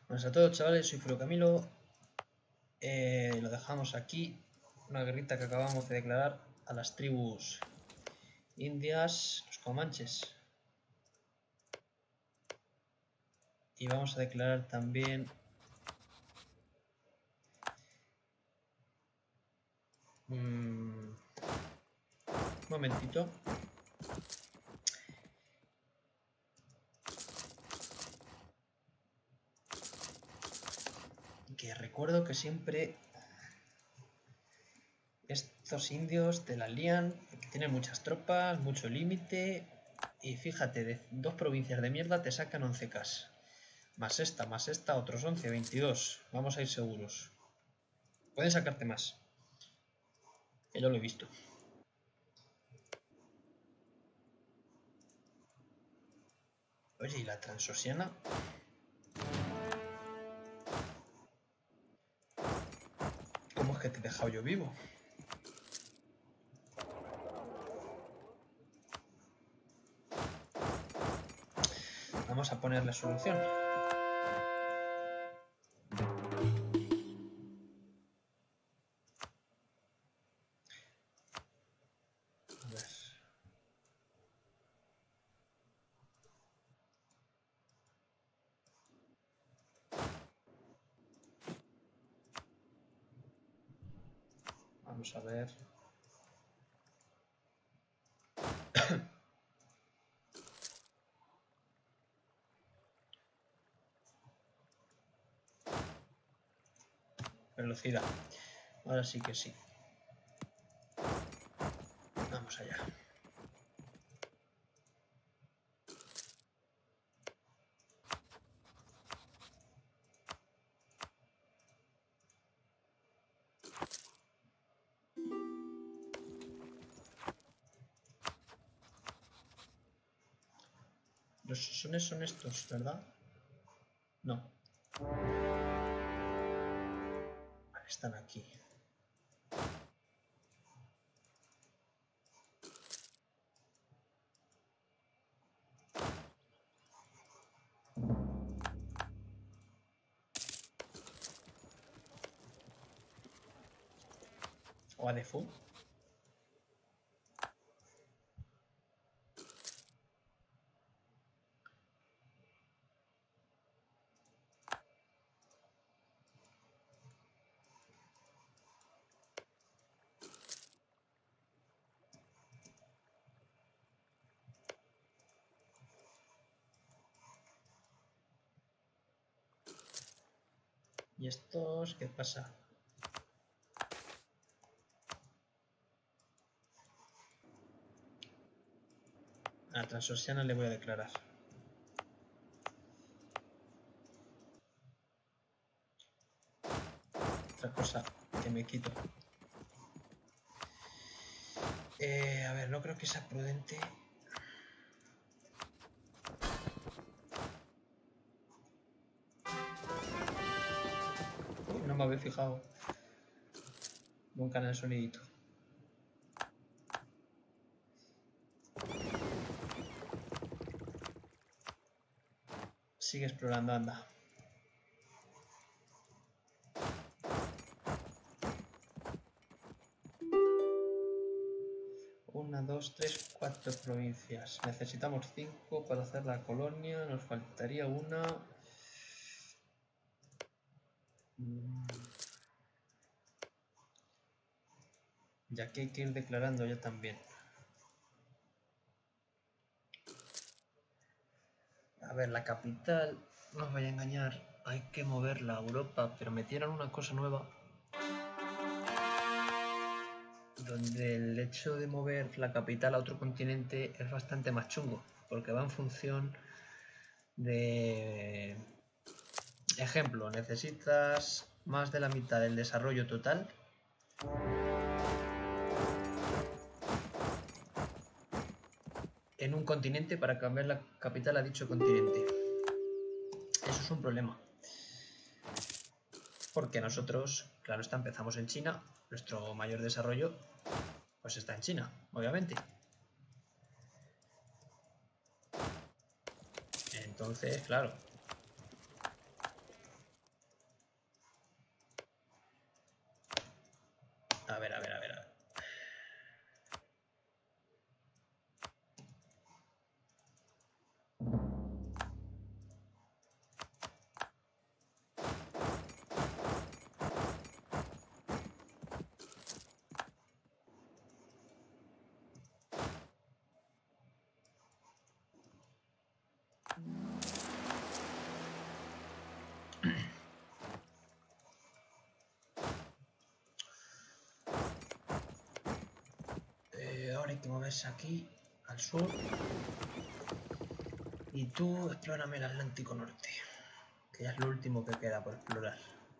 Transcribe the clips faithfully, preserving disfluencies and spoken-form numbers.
Buenas a todos, chavales, soy Furo Camilo. Eh, lo dejamos aquí. Una guerrita que acabamos de declarar a las tribus indias, los comanches. Y vamos a declarar también... Un momentito. Que recuerdo que siempre estos indios te la lían, que tienen muchas tropas, mucho límite. Y fíjate, de dos provincias de mierda te sacan once K. Más esta, más esta, otros once, veintidós. Vamos a ir seguros. Pueden sacarte más. Que yo lo he visto. Oye, ¿y la Transoxiana? ¿Cómo es que te he dejado yo vivo? Vamos a ponerle solución. A ver. Vamos a ver. Velocidad. Ahora sí que sí. Vamos allá. Los sones son estos, ¿verdad? No. Vale, están aquí. O a default. ¿Y estos qué pasa? A la Transoxiana le voy a declarar. Otra cosa que me quito. Eh, a ver, no creo que sea prudente. No me había fijado nunca en el sonidito. Sigue explorando, anda. Una, dos, tres, cuatro provincias. Necesitamos cinco para hacer la colonia. Nos faltaría una. Ya que hay que ir declarando ya también. A ver, la capital, no os vaya a engañar, hay que moverla a Europa, pero metieron una cosa nueva. Donde el hecho de mover la capital a otro continente es bastante más chungo, porque va en función de... Ejemplo, necesitas más de la mitad del desarrollo total. En un continente para cambiar la capital a dicho continente. Eso es un problema. Porque nosotros, claro está, empezamos en China, nuestro mayor desarrollo pues está en China, obviamente. Entonces, claro, mueves aquí al sur y tú explórame el Atlántico Norte, que ya es lo último que queda por explorar.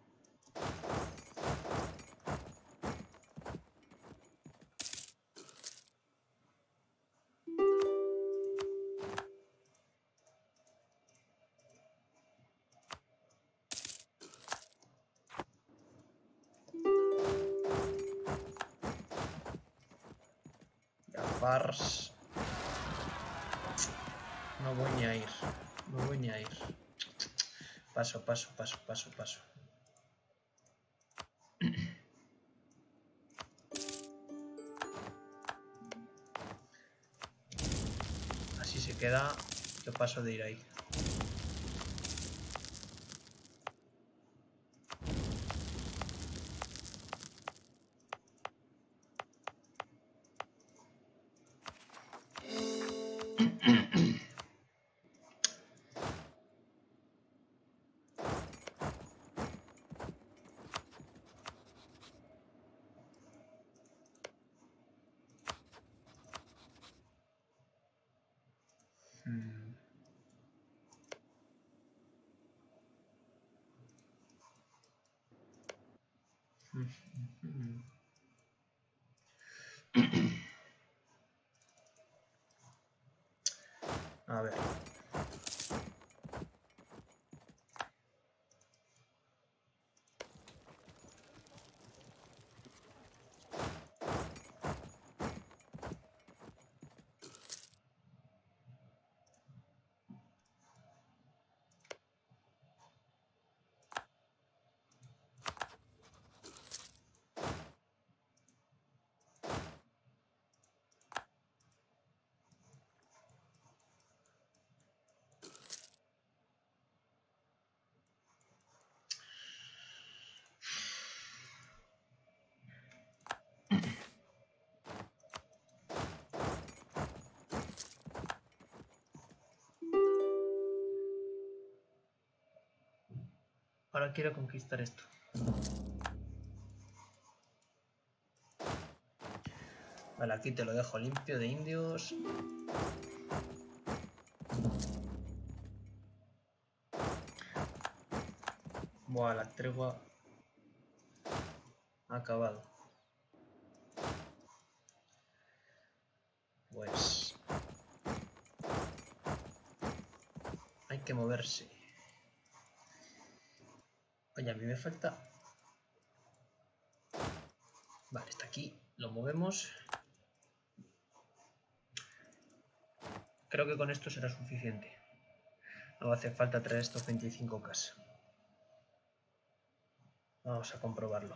Jafars. No voy ni a ir, no voy ni a ir. Paso, paso, paso, paso, paso. Así se queda, yo paso de ir ahí. A ver. Ahora quiero conquistar esto. Vale, aquí te lo dejo limpio de indios. Buah, la tregua ha acabado. Pues hay que moverse. Oye, a mí me falta... Vale, está aquí. Lo movemos. Creo que con esto será suficiente. No hace falta traer estos veinticinco K. Vamos a comprobarlo.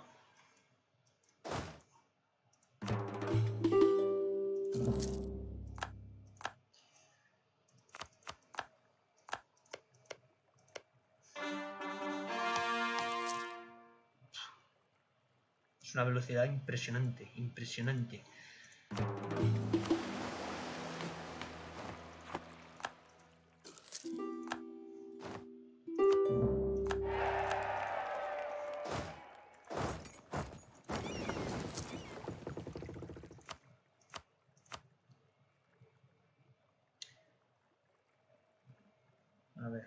Es una velocidad impresionante, impresionante. A ver.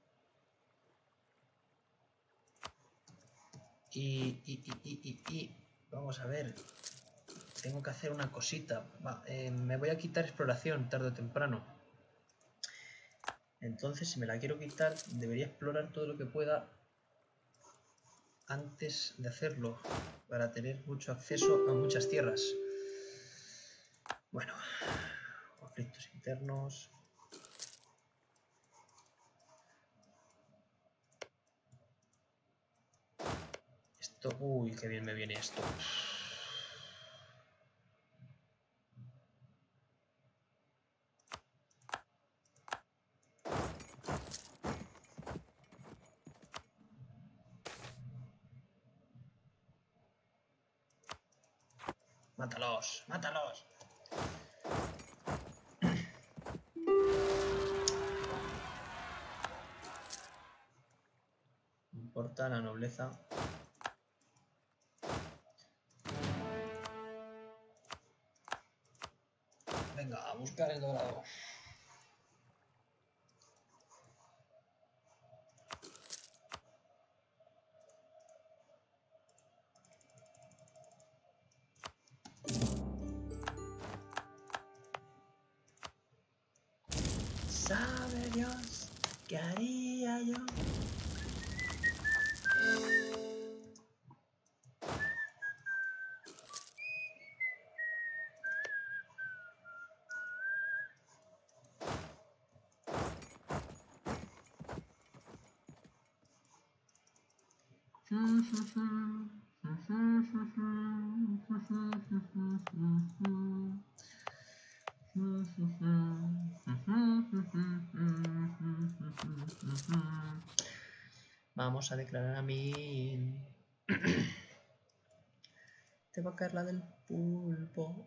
Y, y, y, y, y, y, vamos a ver. Tengo que hacer una cosita. Va, eh, me voy a quitar exploración tarde o temprano. Entonces, si me la quiero quitar, debería explorar todo lo que pueda antes de hacerlo, para tener mucho acceso a muchas tierras. Bueno, conflictos internos. Esto, uy, qué bien me viene esto. Mátalos, mátalos. No importa la nobleza. buscar el dorado. Sabe Dios qué haría yo. Vamos a declarar a mí. Te va a caer la del pulpo.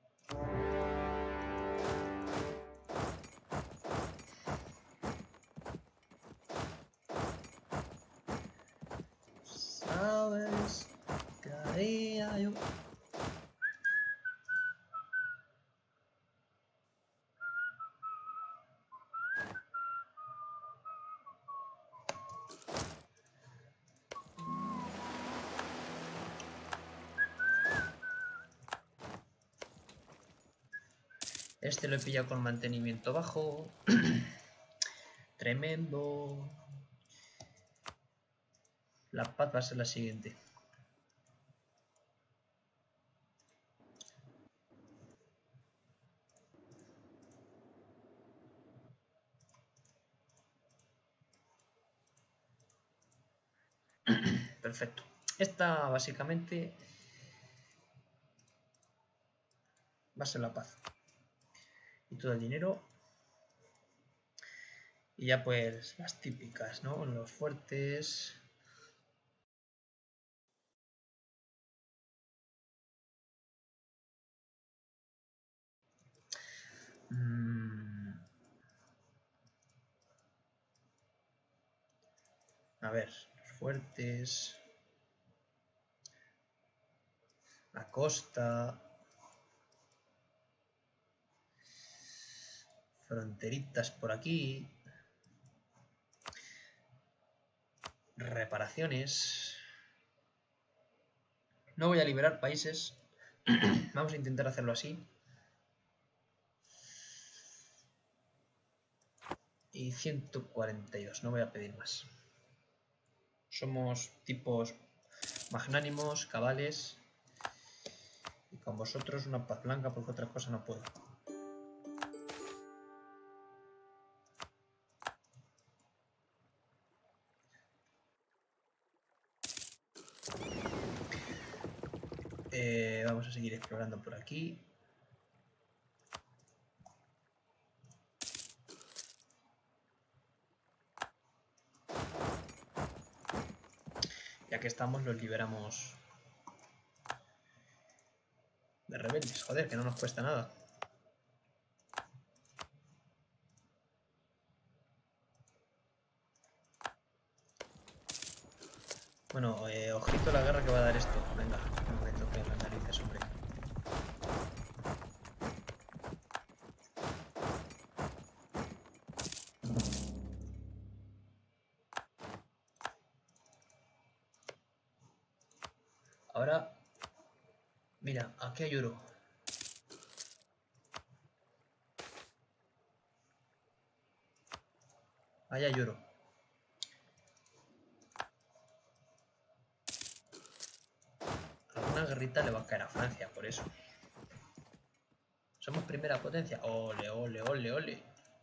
Sabes qué haría yo. Este lo he pillado con mantenimiento bajo. Tremendo. La paz va a ser la siguiente. Perfecto. Esta básicamente va a ser la paz. Y todo el dinero. Y ya pues las típicas, ¿no? Los fuertes. Mm. A ver, los fuertes. La costa. Fronteritas por aquí. Reparaciones. No voy a liberar países. Vamos a intentar hacerlo así. Y ciento cuarenta y dos, no voy a pedir más. Somos tipos magnánimos, cabales. Y con vosotros una paz blanca porque otra cosa no puedo. Eh, vamos a seguir explorando por aquí. Ya que estamos, los liberamos de rebeldes. Joder, que no nos cuesta nada. Bueno, eh, ojito a la guerra que va a dar esto. Venga, no me toquen las narices, hombre. Ahora, mira, aquí hay oro. Allá hay oro. Alguna guerrita le va a caer a Francia por eso. Somos primera potencia. Ole, ole, ole, ole.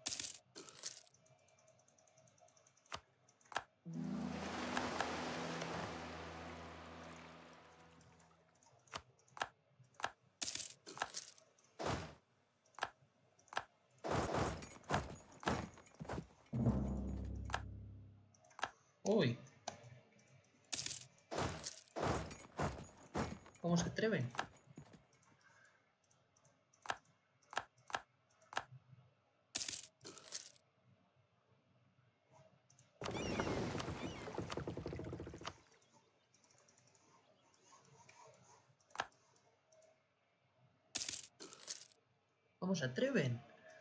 Uy. ¿Cómo se atreven? ¿Cómo se atreven?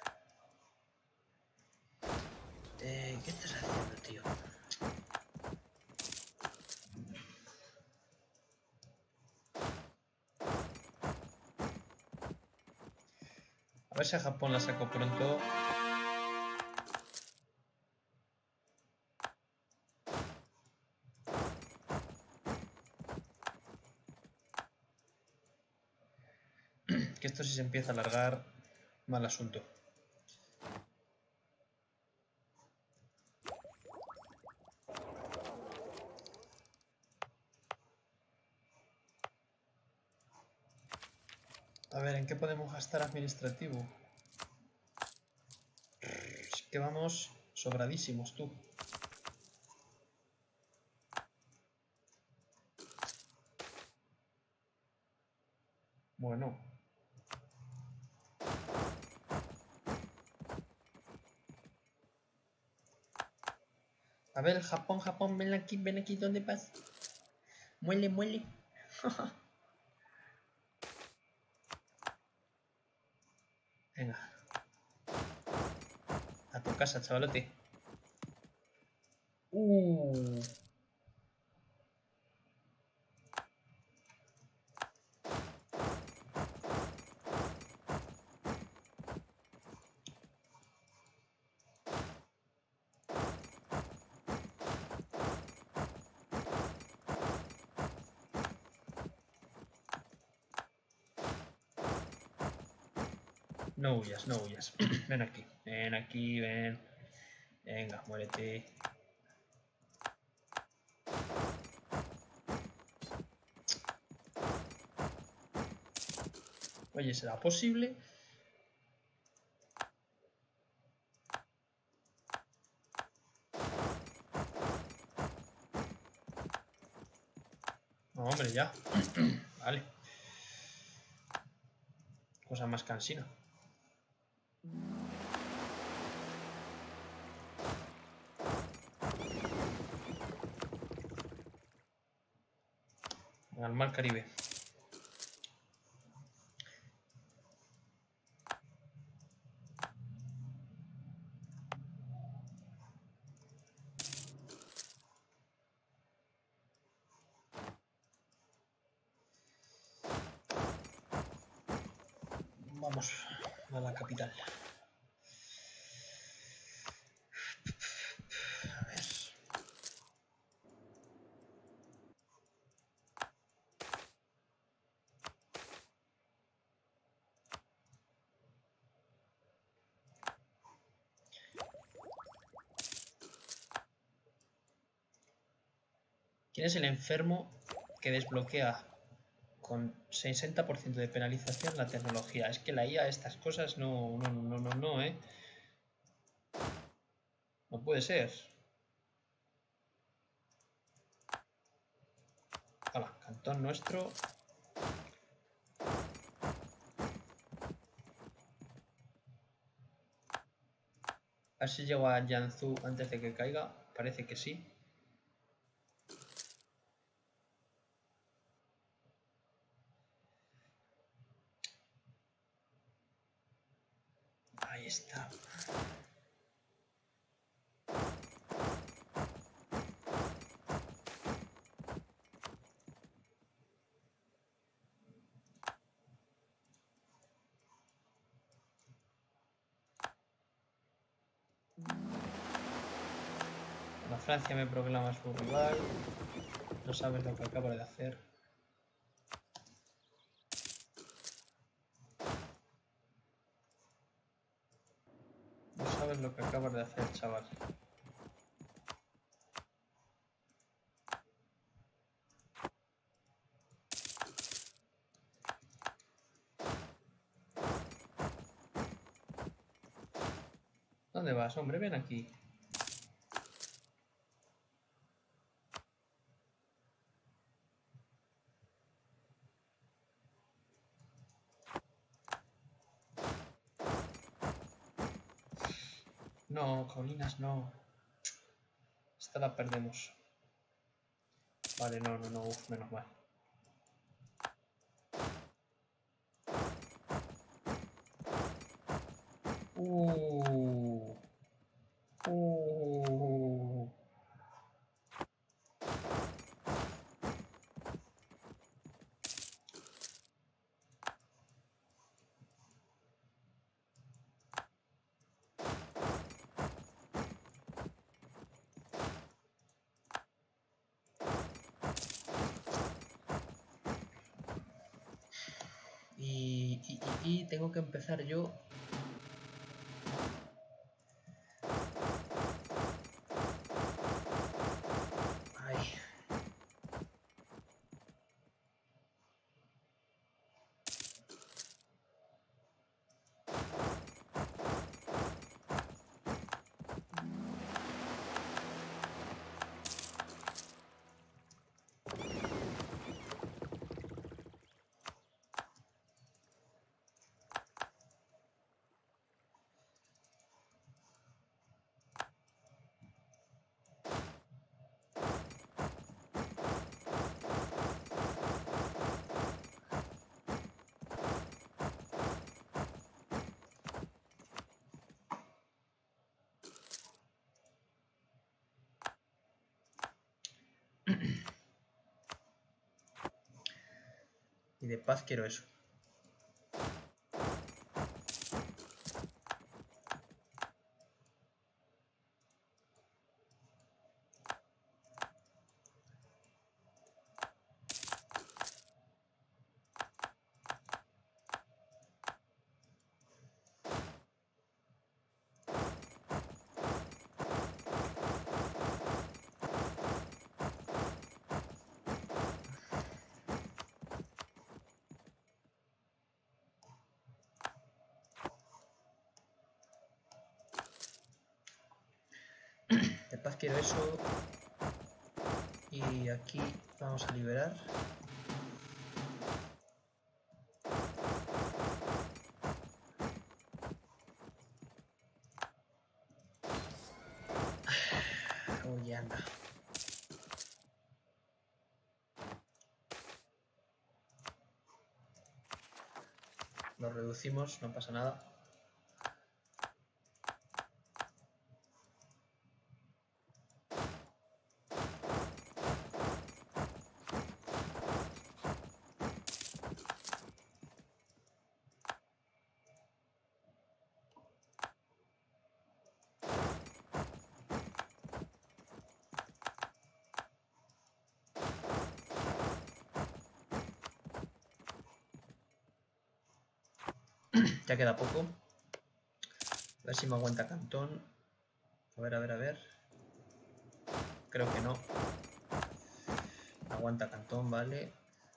¿Qué estás haciendo, tío? A ver si a Japón la saco pronto. Que esto si se empieza a alargar, mal asunto. A ver, ¿en qué podemos gastar administrativo? Es que vamos sobradísimos, tú. Bueno. A ver, Japón, Japón, ven aquí, ven aquí, ¿dónde vas? Muele, muele. Venga. A tu casa, chavalote. Uh. No huyas, no huyas. Ven aquí, ven aquí, ven. Venga, muérete. Oye, ¿será posible? No, hombre, ya. Vale. Cosa más cansina. Al mar Caribe. Vamos a la capital. A ver. ¿Quién es el enfermo que desbloquea con sesenta por ciento de penalización la tecnología? Es que la I A, estas cosas no, no, no, no, no, ¿eh? No puede ser. Hola, cantón nuestro. A ver si llego a Jiangsu antes de que caiga. Parece que sí. Ahí está. La Francia me proclama su rival. No sabes lo que acaba de hacer. No sabes lo que acabas de hacer, chaval. ¿Dónde vas, hombre? Ven aquí. No, colinas no. Esta la perdemos. Vale, no, no, no, uf, menos mal. Uh. Uh. Y tengo que empezar yo... Ahí. Y de paz quiero eso. De paz quiero eso. Y aquí vamos a liberar. Uy, anda. Lo reducimos, no pasa nada. Ya queda poco. A ver si me aguanta Cantón. A ver, a ver, a ver. Creo que no. Aguanta Cantón, vale.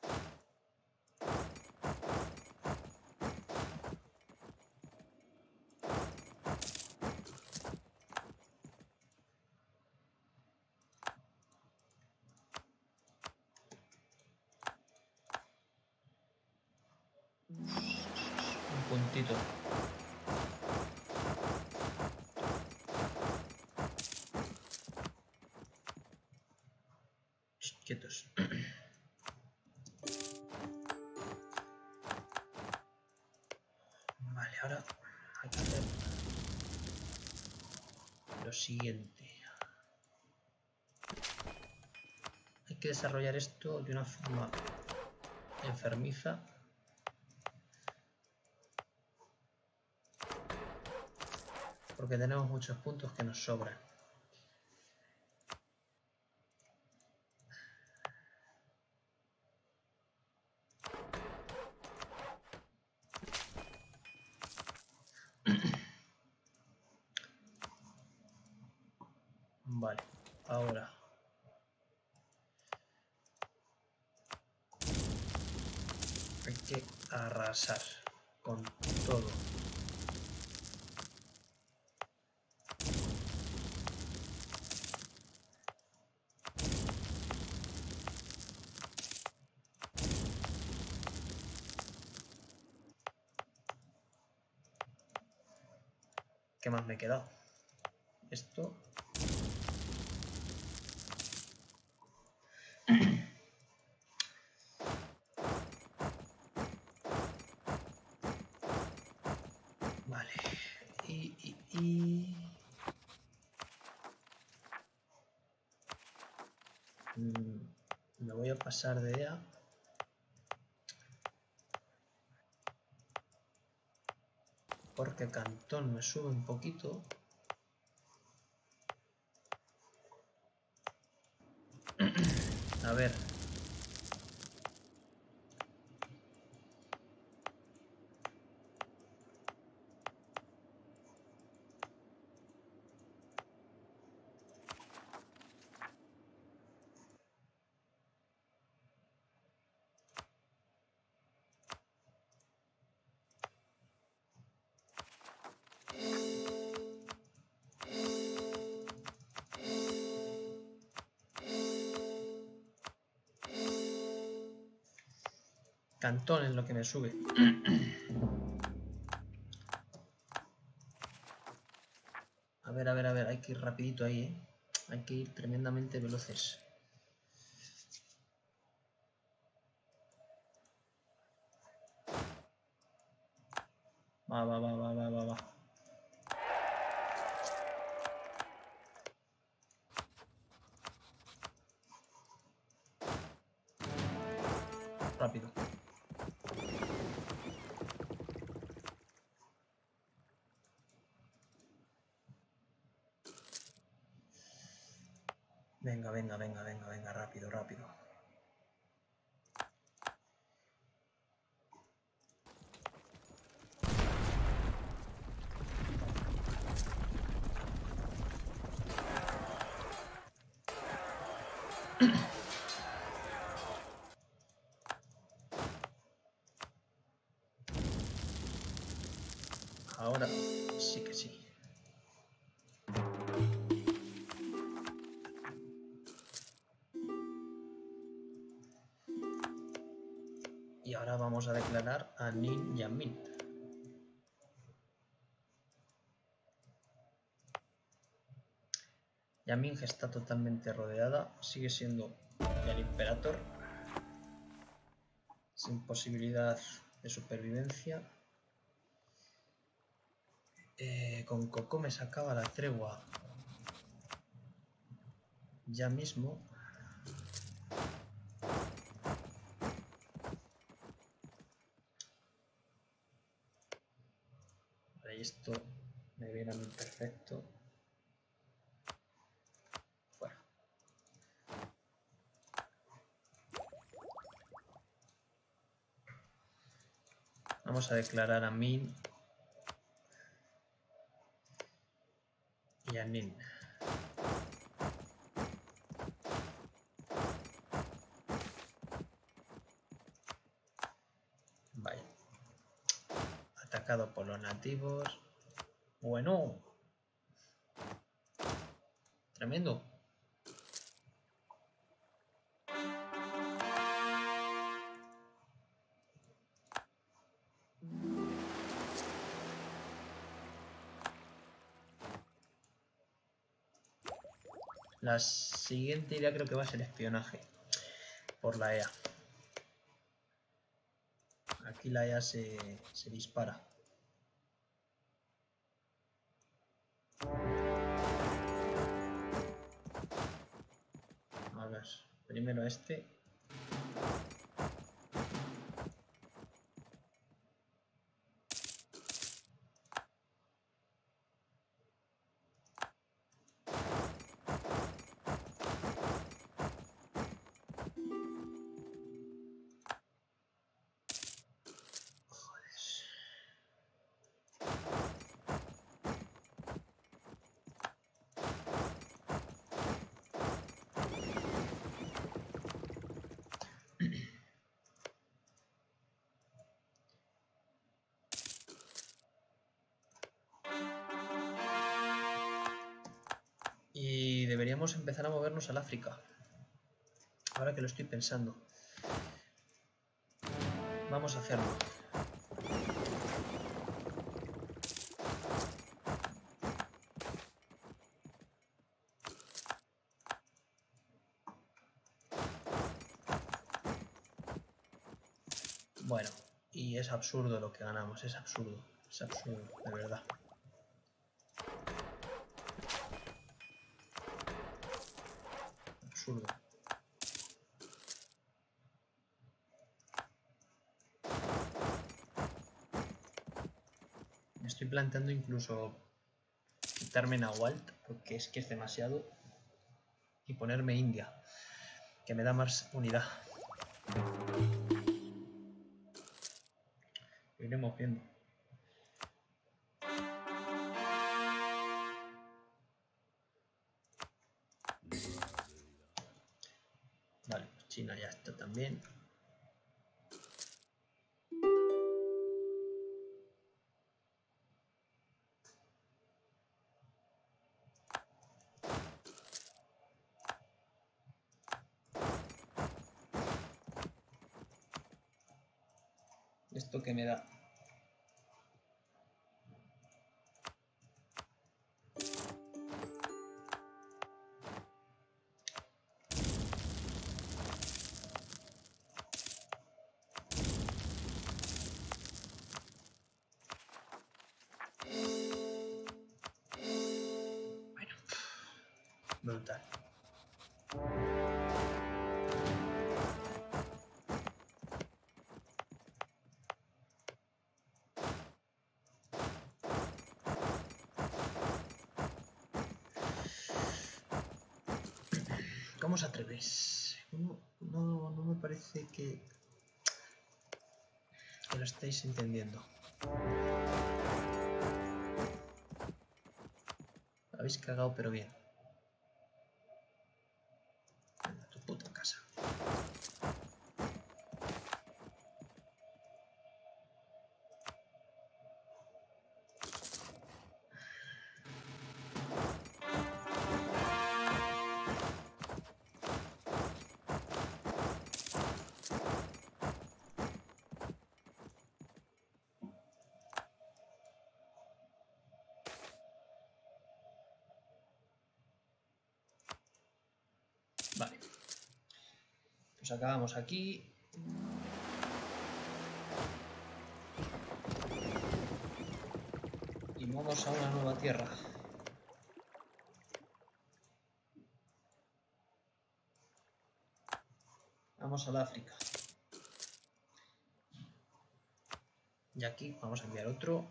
Un puntito. Quietos. Vale, ahora hay que hacer lo siguiente. Hay que desarrollar esto de una forma enfermiza. Porque tenemos muchos puntos que nos sobran. Vale, ahora hay que arrasar con todo. ¿Qué más me he quedado? Esto. Vale. Y, y, y... Mm, me voy a pasar de E A. Porque Cantón me sube un poquito. A ver. Cantón es lo que me sube. A ver, a ver, a ver, hay que ir rapidito ahí, ¿eh? Hay que ir tremendamente veloces. Va, va, va, va, va, va, va. Rápido. Venga, venga, venga, venga, venga, rápido, rápido. Ahora sí que sí. Y ahora vamos a declarar a Nin y a Min. Yaming está totalmente rodeada, sigue siendo el Imperator, sin posibilidad de supervivencia. Eh, con Coco me sacaba la tregua ya mismo. Vale, esto me viene a mí perfecto. Fuera. Vamos a declarar a Min y a Nin. Vaya. Atacado por los nativos. Bueno. Tremendo. La siguiente idea creo que va a ser espionaje por la E A. Aquí la E A se, se dispara. A ver, primero este. Y deberíamos empezar a movernos al África. Ahora que lo estoy pensando. Vamos a hacerlo. Bueno, y es absurdo lo que ganamos, es absurdo, es absurdo, de verdad. Absurdo. Me estoy planteando incluso quitarme Nahualt, porque es que es demasiado, y ponerme India, que me da más unidad. Lo iremos viendo. Vale, pues China ya está también. ¿Esto qué me da? Bueno, brutal. ¿Cómo os atrevéis? No, no, no me parece que, que lo estáis entendiendo. Lo habéis cagado, pero bien. Anda, tu puta casa. Vale. Pues acabamos aquí. Y vamos a una nueva tierra. Vamos al África. Y aquí vamos a enviar otro.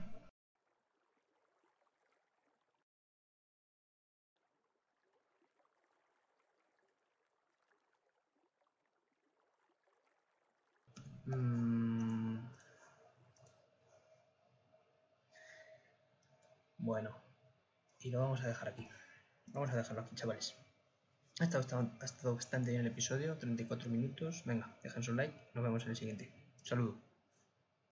Mm. Bueno. Y lo vamos a dejar aquí. Vamos a dejarlo aquí, chavales. Ha estado, ha estado bastante bien el episodio, treinta y cuatro minutos. Venga, dejen su like. Nos vemos en el siguiente. Un saludo.